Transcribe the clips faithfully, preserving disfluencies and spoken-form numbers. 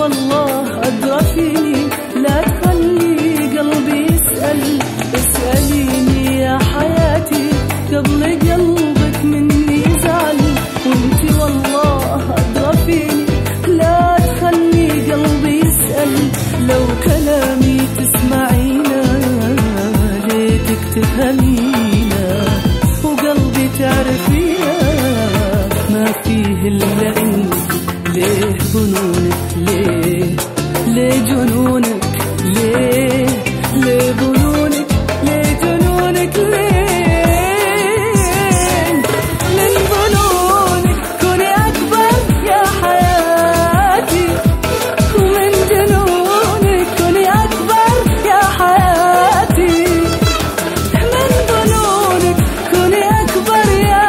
والله أدرى فيني، لا تخلي قلبي يسأل. اسأليني يا حياتي قبل قلبك مني زعل، وانتي والله أدرى فيني، لا تخلي قلبي يسأل. لو كلامي تسمعينا ليتك تفهمينا، وقلبي تعرفينا ما فيه إلا انت. ليه ظنونك ليه ليه جنونك ليه ليه ظنونك ليه جنونك ليه من ظنونك كوني أكبر يا حياتي، ومن جنونك كوني أكبر يا حياتي، من ظنونك كوني أكبر يا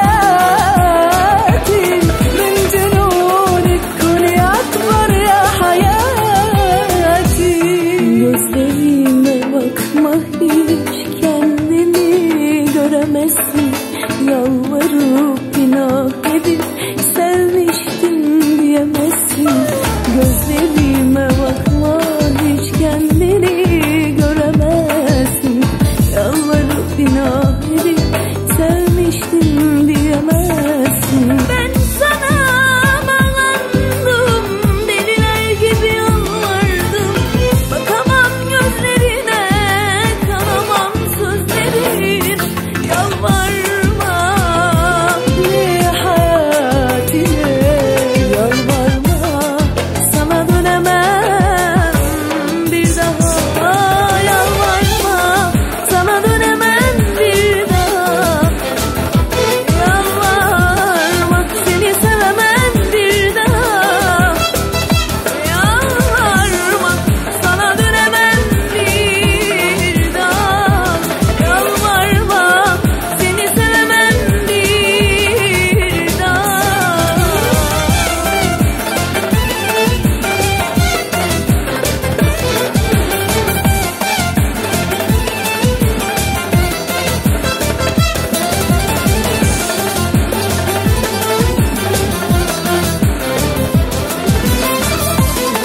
حياتي، من جنونك كوني أكبر يا حياتي. Gözlerime bakma hiç, kendini göremezsin. Yalvarıp inat edip sevmiştim diyemezsin. Gözlerime bakma hiç, kendini göremezsin. Yalvarıp inat edip sevmiştim diyemezsin. Ben sana bağlandım, deliler gibi yalvardım. Bakamam gözlerine, kanamam sözlerin. Yalvarma ليه حياتي ليه yalvarma, sana dönemem bir daha. Yalvarma, sana dönemem bir daha. Yalvarma, seni sevemem bir daha. Yalvarma, sana dönemem bir daha. Yalvarma, seni sevemem bir daha.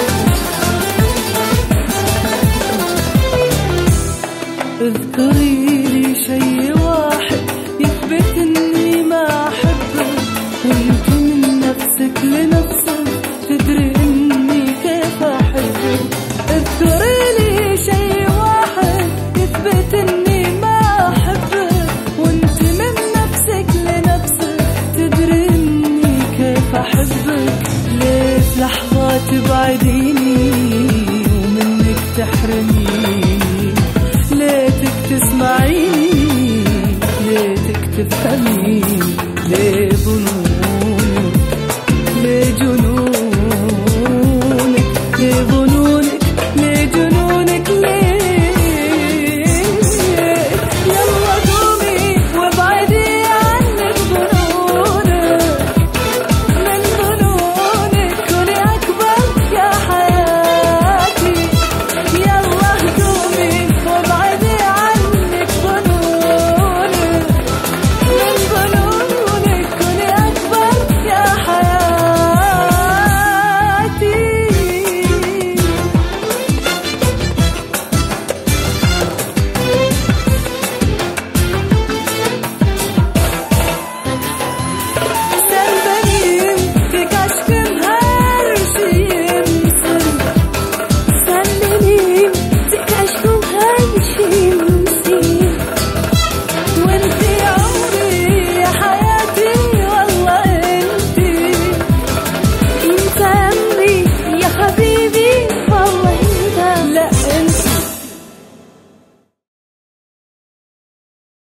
اذكري